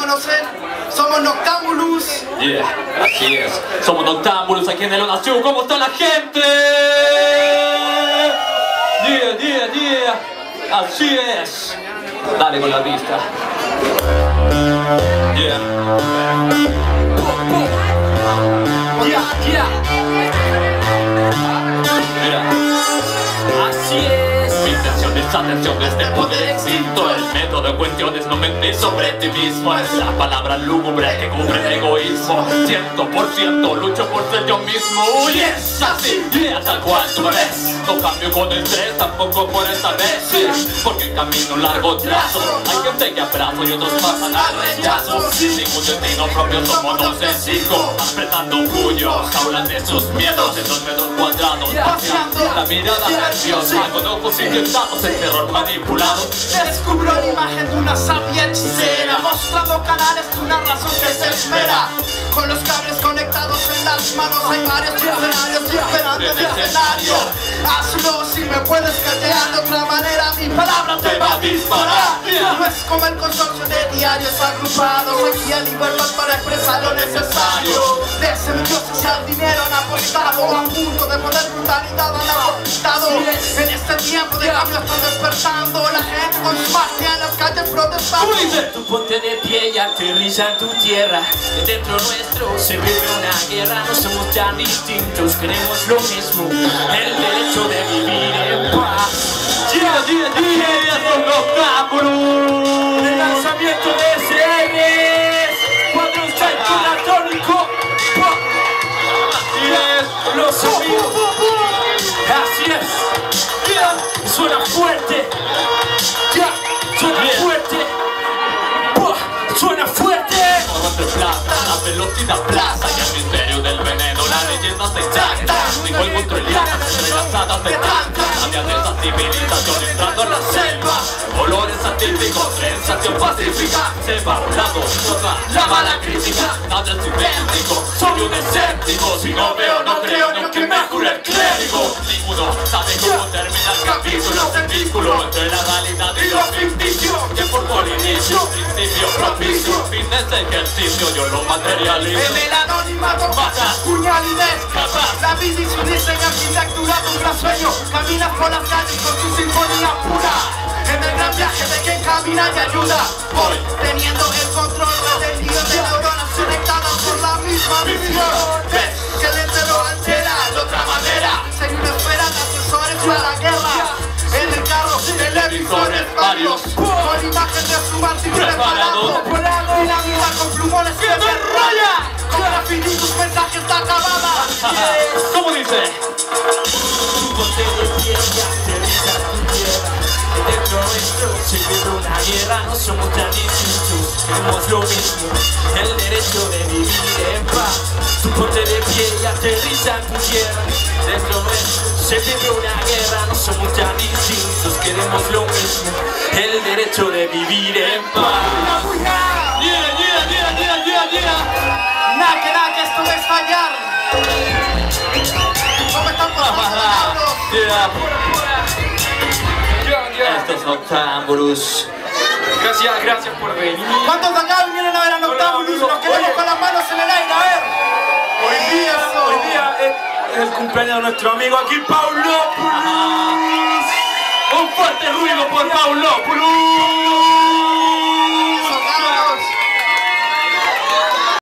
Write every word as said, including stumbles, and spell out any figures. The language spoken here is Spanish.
conocen, somos Noctambulus. Yeah, así es. Somos Noctambulus aquí en el Onaciu. ¿Cómo está la gente? Yeah, yeah, yeah. Así es. Dale con la vista. Yeah. Yeah, yeah. Mira. Así es. Mi intención es atención desde el poder extinto. El método de cuestiones no mentir sobre ti mismo. Es la palabra lúgubre que cubre el egoísmo. Ciento por ciento lucho por ser yo mismo. Uy, es así, yeah, tal cual tú me ves. No cambio con estrés, tampoco por esta vez, sí, porque el camino un largo trazo. Hay gente que abrazo y otros pasan al rechazo. Sin ningún destino propio somos dos sencillos, apretando puños, hablan de sus miedos en dos metros cuadrados, paseando la mirada nerviosa, con ojos inyectados en terror manipulado. Descubro la imagen de una sabia hechicera, mostrando canales de una razón que se espera. Con los cables conectados en las manos hay varios escenarios esperando en el escenario. Hazlo si me puedes callar, de otra manera mi palabra te va a disparar. No es como el consorcio de diarios agrupados, aquí hay libertad para expresar lo necesario. De semidioses al dinero han apostado, a un punto de poder brutalidad han apostado. En este tiempo de cambio están despertando, la gente con su magia en las calles protestando. Tú ponte de pie y aterriza en tu tierra, que dentro nuestro se vive una guerra. No somos tan distintos, queremos lo mismo, el derecho de vivir en paz. Yeah, yeah, yeah, son Noctambulus. El lanzamiento de ese R cuando está el anatónico. Así es. Los amigos. Así es. Yeah. Suena fuerte. Ya, yeah. Suena yeah. fuerte. Suena fuerte. Corre plata, la velocidad plaza y el misterio del veneno, la leyenda se intacta. Sin juego entre lianas entrelazadas de tanta. Había de esa civilización entrando en la selva. Olores atípicos, sensación pacífica. Se va a un lado, otra, llama la crítica. Nada es idéntico, soy un escéptico. Si no veo, no creo, ni aunque me jure el clérigo. Ninguno sabe cómo termina el capítulo. El vínculo entre la realidad y lo ficticio. Que formó el inicio, principio propicio. Fin de este ejercicio, yo lo materializo. En el anonimato Mata, puñalidad, capaz. la vida y su diseño, arquitectura de un gran sueño. Caminas por las calles con tu sinfonía pura. En el gran viaje de quien camina y ayuda. Voy teniendo el control del lío de neuronas conectadas por la misma visión. Ves que el entero altera de otra manera. Según esperan asesores para la guerra. En el carro, televisores varios, con imagen de su martillo preparado, volando y la vida con plumones que me raya. Con graffiti tus mensajes está acabada. ¿Cómo dice? Ponte de pie y aterriza tu tierra, que dentro nuestro se vive una guerra. No somos tan distintos, queremos lo mismo, el derecho de vivir en paz. Tú ponte de pie y aterriza en tu tierra, dentro nuestro se vive una guerra. No somos tan distintos, queremos lo mismo, el derecho de vivir en paz. Yeah, yeah, yeah, yeah, yeah, yeah. Nah, que nada, que esto va a estallar. ¿Cómo están por acá? Yeah. Estos Noctambulus. Gracias, gracias por venir. ¿Cuántos de acá vinieron a ver a Noctambulus? Nos quedamos Oye. con las manos en el aire, a ver. Hoy día, Eso. hoy día es, es el cumpleaños de nuestro amigo aquí, Paulopoulos. Un fuerte ruido por Paulopoulos.